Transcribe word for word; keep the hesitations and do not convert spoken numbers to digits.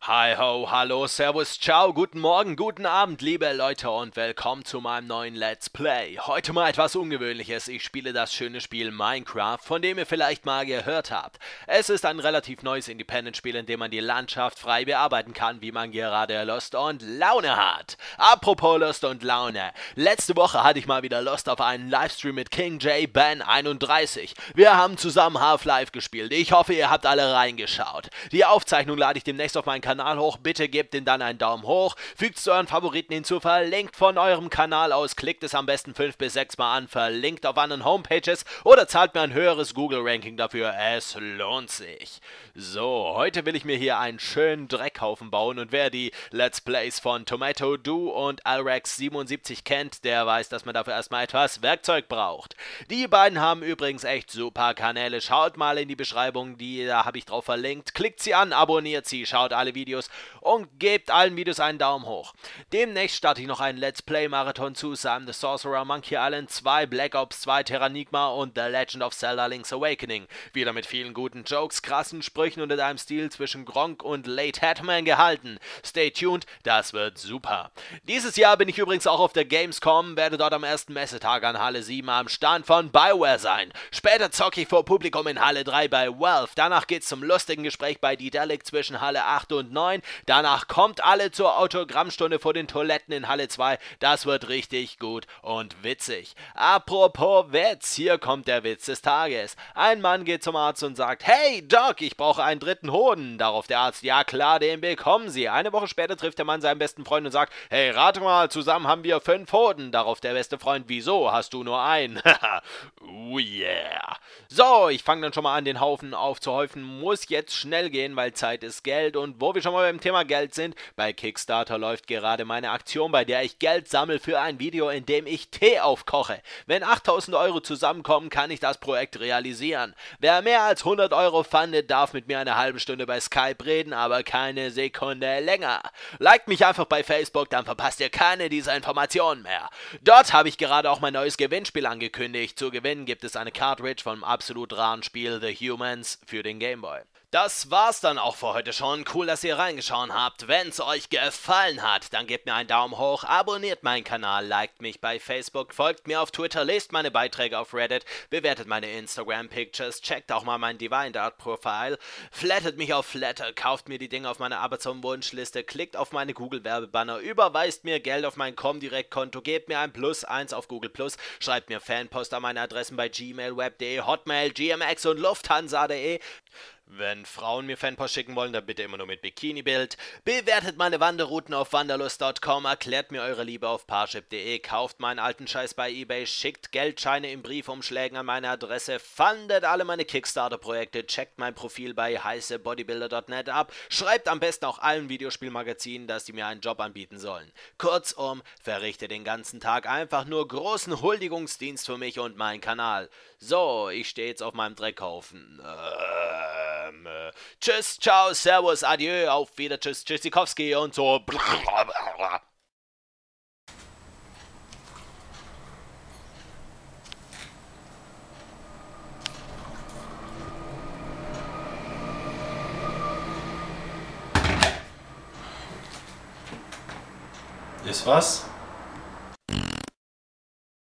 Hi ho, hallo, servus, ciao, guten Morgen, guten Abend, liebe Leute und willkommen zu meinem neuen Let's Play. Heute mal etwas Ungewöhnliches, ich spiele das schöne Spiel Minecraft, von dem ihr vielleicht mal gehört habt. Es ist ein relativ neues Independent-Spiel, in dem man die Landschaft frei bearbeiten kann, wie man gerade Lust und Laune hat. Apropos Lust und Laune, letzte Woche hatte ich mal wieder Lust auf einen Livestream mit King J Ben einunddreißig. Wir haben zusammen Half-Life gespielt, ich hoffe ihr habt alle reingeschaut. Die Aufzeichnung lade ich demnächst auf meinen Kanal hoch, bitte gebt den dann einen Daumen hoch, fügt es zu euren Favoriten hinzu, verlinkt von eurem Kanal aus, klickt es am besten fünf bis sechs Mal an, verlinkt auf anderen Homepages oder zahlt mir ein höheres Google-Ranking dafür, es lohnt sich. So, heute will ich mir hier einen schönen Dreckhaufen bauen und wer die Let's Plays von Tomato Do und Alrex siebenundsiebzig kennt, der weiß, dass man dafür erstmal etwas Werkzeug braucht. Die beiden haben übrigens echt super Kanäle, schaut mal in die Beschreibung, die da habe ich drauf verlinkt, klickt sie an, abonniert sie, schaut alle Videos und gebt allen Videos einen Daumen hoch. Demnächst starte ich noch einen Let's Play Marathon zu Sam the Sorcerer, Monkey Island zwei, Black Ops zwei, Terranigma und The Legend of Zelda Link's Awakening. Wieder mit vielen guten Jokes, krassen Sprüchen und in einem Stil zwischen Gronk und Late Hatman gehalten. Stay tuned, das wird super. Dieses Jahr bin ich übrigens auch auf der Gamescom, werde dort am ersten Messetag an Halle sieben am Stand von BioWare sein. Später zocke ich vor Publikum in Halle drei bei Valve. Danach geht's zum lustigen Gespräch bei Dedelic zwischen Halle acht und neun. Danach kommt alle zur Autogrammstunde vor den Toiletten in Halle zwei. Das wird richtig gut und witzig. Apropos Witz, hier kommt der Witz des Tages. Ein Mann geht zum Arzt und sagt, hey Doc, ich brauche einen dritten Hoden. Darauf der Arzt, ja klar, den bekommen Sie. Eine Woche später trifft der Mann seinen besten Freund und sagt, hey, rate mal, zusammen haben wir fünf Hoden. Darauf der beste Freund, wieso, hast du nur einen? Oh yeah. So, ich fange dann schon mal an, den Haufen aufzuhäufen. Muss jetzt schnell gehen, weil Zeit ist Geld. Und wo wir schon mal beim Thema Geld sind, bei Kickstarter läuft gerade meine Aktion, bei der ich Geld sammle für ein Video, in dem ich Tee aufkoche. Wenn achttausend Euro zusammenkommen, kann ich das Projekt realisieren. Wer mehr als hundert Euro fundet, darf mit mir eine halbe Stunde bei Skype reden, aber keine Sekunde länger. Liked mich einfach bei Facebook, dann verpasst ihr keine dieser Informationen mehr. Dort habe ich gerade auch mein neues Gewinnspiel angekündigt. Zu gewinnen gibt es eine Cartridge vom absolut raren Spiel The Humans für den Gameboy. Das war's dann auch für heute schon. Cool, dass ihr reingeschaut habt. Wenn's euch gefallen hat, dann gebt mir einen Daumen hoch, abonniert meinen Kanal, liked mich bei Facebook, folgt mir auf Twitter, lest meine Beiträge auf Reddit, bewertet meine Instagram-Pictures, checkt auch mal mein Divine Dart-Profil, flattet mich auf Flatter, kauft mir die Dinge auf meiner Amazon-Wunschliste, klickt auf meine Google-Werbebanner, überweist mir Geld auf mein Comdirect-Konto, gebt mir ein Plus eins auf Google Plus, schreibt mir Fanpost an meine Adressen bei gmail, web punkt de, Hotmail, G M X und Lufthansa punkt de. Wenn Frauen mir Fanpost schicken wollen, dann bitte immer nur mit Bikini-Bild. Bewertet meine Wanderrouten auf wanderlust punkt com, erklärt mir eure Liebe auf parship punkt de, kauft meinen alten Scheiß bei eBay, schickt Geldscheine in Briefumschlägen an meine Adresse, fundet alle meine Kickstarter-Projekte, checkt mein Profil bei heißebodybuilder punkt net ab, schreibt am besten auch allen Videospielmagazinen, dass die mir einen Job anbieten sollen. Kurzum, verrichte den ganzen Tag einfach nur großen Huldigungsdienst für mich und meinen Kanal. So, ich stehe jetzt auf meinem Dreckhaufen. Äh... Äh, tschüss, ciao, servus, adieu, auf wieder, tschüss, tschüssikowski und so. Ist was?